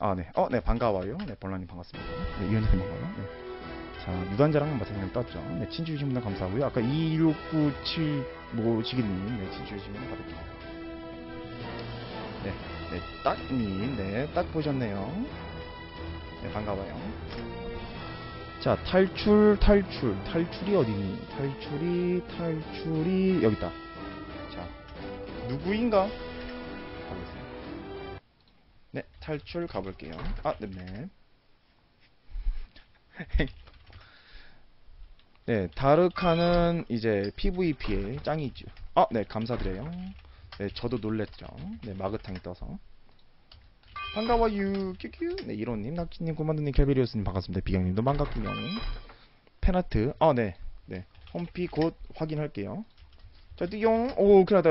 아, 네. 네, 반가워요. 네, 벌라님 반갑습니다. 네, 이현님 반가워요. 네. 자, 유단자랑 마사님 떴죠. 네, 친추 주신 분 감사하고요. 아까 2697 뭐 지기님, 네, 친추 주시면 받을게요. 네, 네, 딱님, 네, 딱 보셨네요. 네, 반가워요. 자, 탈출이 어디니? 탈출이 여기 있다. 자, 누구인가? 가보겠습니다. 네, 탈출 가볼게요. 아, 네. 네, 다르카는 이제 PVP에 짱이죠. 아, 네, 감사드려요. 네, 저도 놀랬죠. 네, 마그탕이 떠서. 반가워요, 큐큐. 네, 이로님, 낙지님, 고만두님, 켈베리오스님 반갑습니다. 비경님도 반갑군요. 팬아트, 네, 네, 홈피 곧 확인할게요. 자, 띠용, 오, 그나다,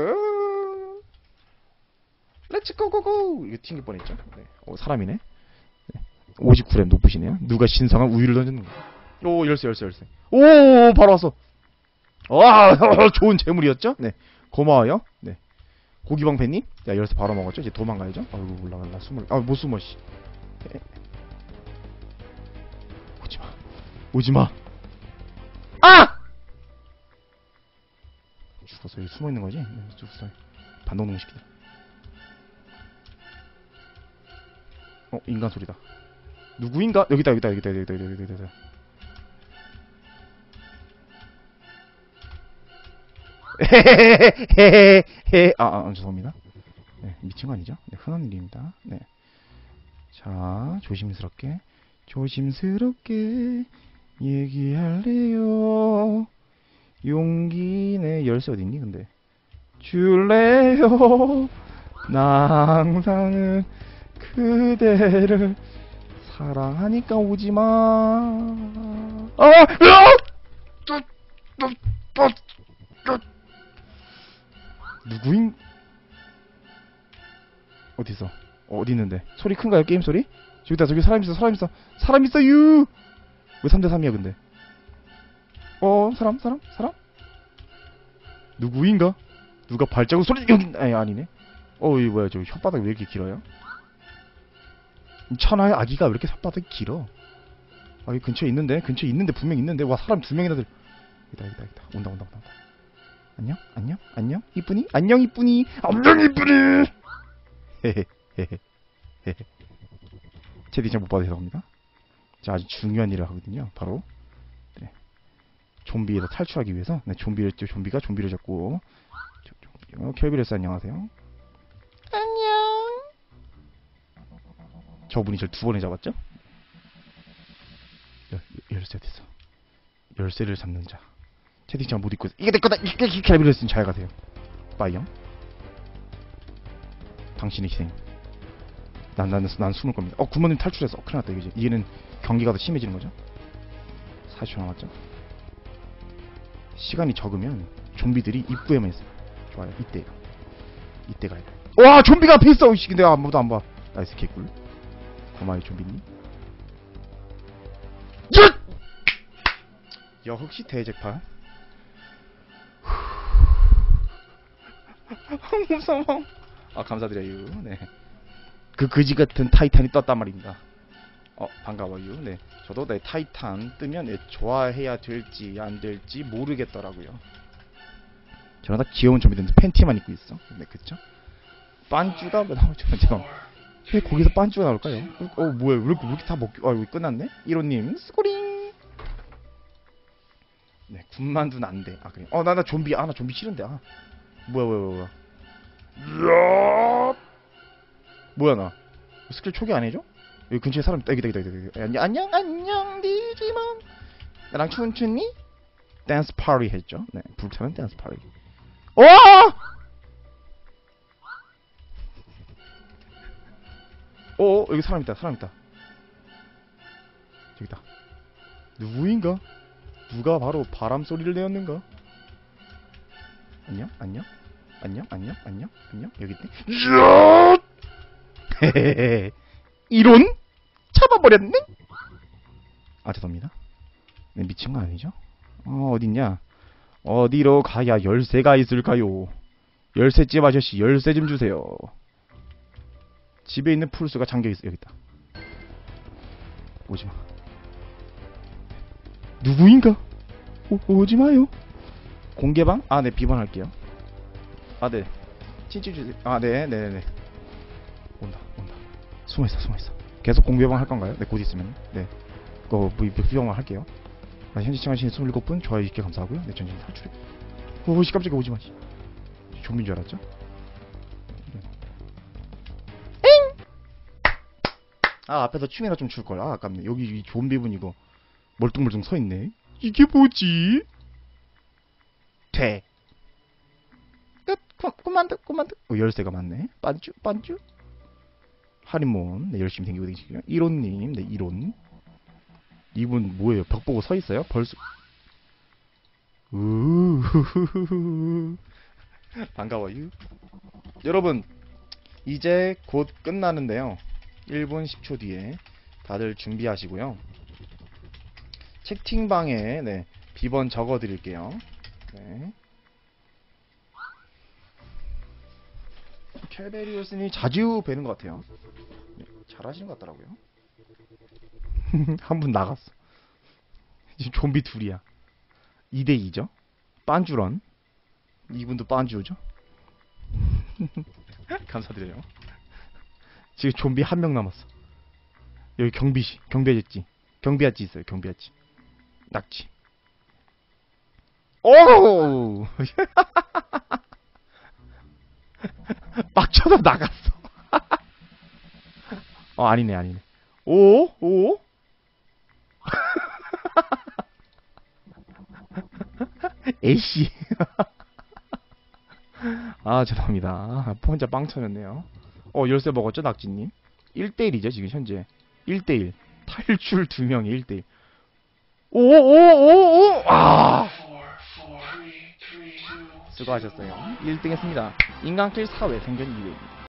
렛츠 고고고. 이거 튕길 뻔했죠. 네, 사람이네. 네, 59램 높으시네요. 누가 신성한 우유를 던졌는가? 오, 열쇠. 오, 바로 왔어. 와, 좋은 재물이었죠? 네, 고마워요. 네, 고기방패님, 야, 열쇠 바로 먹었죠? 이제 도망가야죠. 아이고, 올라갈라. 못 숨어, 씨. 네. 오지마. 아! 죽었어. 여기 숨어 있는 거지? 네, 죽었어. 반동동식이다. 인간 소리다. 누구인가? 여기다. 헤헤헤헤헤헤. 죄송합니다. 네, 미친 거 아니죠? 네, 흔한 일입니다. 네. 자, 조심스럽게 얘기할래요. 용기네. 열쇠 어딨니 근데? 줄래요? 나 항상 그대를 사랑하니까 오지마. 누구인? 어딨어? 어디 있는데? 소리 큰가요? 게임 소리? 저기다. 저기 사람 있어. 유. 왜 3대3이야 근데? 사람? 누구인가? 누가 발자국 소리 여기 아니네. 이거 뭐야? 저 혓바닥 왜 이렇게 길어요? 천하의 아기가 왜 이렇게 혓바닥이 길어? 이 근처에 있는데 분명 있는데. 와, 사람 2명이나 들. 있다. 온다. 안녕 이쁘니. 헤헤헤헤. 채팅창 못 봐도 죄송합니다. 자, 아주 중요한 일을 하거든요. 바로 좀비에서 탈출하기 위해서. 네, 좀비가 좀비를 잡고. 켈비레스 안녕하세요. 안녕. 저분이 저를 2번에 잡았죠? 열쇠 어딨어? 열쇠를 잡는 자. 채팅창 못 읽고 있어. 이게 내 거다. 켈비레스님 잘 가세요. 빠이영. 당신의 희생. 난 숨을 겁니다. 구먼님 탈출해서. 큰일 났다. 이제 얘는 경기가 더 심해지는 거죠? 40초 남았죠? 시간이 적으면 좀비들이 입구에만 있어요. 좋아요. 이때 가야 돼. 와, 좀비가 앞에 있어. 근데 아무도 안 봐. 나이스 개꿀. 고마워요 좀비님. 역시 대잭판. 무서워. 감사드려요. 네. 그 거지 같은 타이탄이 떴단 말입니다. 반가워요. 네, 저도 내 타이탄 뜨면 좋아해야 될지 안 될지 모르겠더라고요. 저는 다 귀여운 좀비들 팬티만 입고 있어. 네, 그쵸? 빤쭈가 왜 나오죠? 왜 거기서 빤쭈가 나올까요? 뭐야? 왜 이렇게 다 여기 끝났네? 1호님 스코링. 네, 군만두는 안 돼. 그래. 나 좀비. 나 좀비 싫은데. 뭐야? 뭐야, 나 스킬 초기 안 해줘? 여기 근처에 사람 있다. 여기. 안녕 디지몬. 나랑 춘춘니? 댄스 파티 했죠. 네, 불타는 댄스 파티. 여기 사람 있다. 저기다. 누구인가? 누가 바로 바람 소리를 내었는가? 안녕. 여기 있네. 헤헤헤. 이론? 잡아버렸네? 죄송합니다. 네, 미친 거 아니죠? 어딨냐? 어디로 가야 열쇠가 있을까요? 열쇠집 아저씨, 열쇠 좀 주세요. 집에 있는 풀수가 잠겨있어. 여기 있다. 오지마. 누구인가? 오지마요. 공개방? 아, 네, 비번할게요. 아, 네. 친추 주세요. 아, 네, 네네네. 온다. 숨어있어. 계속 공개방 할 건가요? 네, 곧 있으면. 네. 그거, 비번만 할게요. 아, 현재 시청하신 27분, 좋아요 20개 감사하고요. 네, 전진 탈출해. 오씨, 깜짝이야, 오지마. 좀비인 줄 알았죠? 아, 앞에서 춤이나 좀 출걸. 아, 아깝네. 여기 이 좀비분 이거 멀뚱멀뚱 서있네. 이게 뭐지? 돼. 끝. 그만둬. 열쇠가 많네. 빤쭈. 하리몬. 네, 열심히 댕기고 계시고요. 이론님. 네, 이론. 이분 뭐예요? 벽 보고 서있어요? 벌써. 반가워요. 여러분, 이제 곧 끝나는데요. 1분 10초 뒤에 다들 준비하시고요. 채팅방에 네, 비번 적어 드릴게요. 네. 켈베리우스님 자주 뵈는 것 같아요. 네, 잘하시는 것 같더라고요. 한 분 나갔어. 지금 좀비 둘이야. 2대2죠. 빤주런. 이분도 빤주죠. 감사드려요. 지금 좀비 한 명 남았어. 여기 경비했지 있어요. 경비했지. 낙지. 오! 빡쳐서 나갔어. 아니네. 오? 에이씨. 아, 죄송합니다. 혼자 빵 터졌네요. 열쇠 먹었죠, 낙지님? 1대1이죠, 지금 현재. 1대1. 탈출 2명이 1대1. 오! 아! 수고하셨어요. 1등 했습니다. 인간길 사회 생존 2회입니다.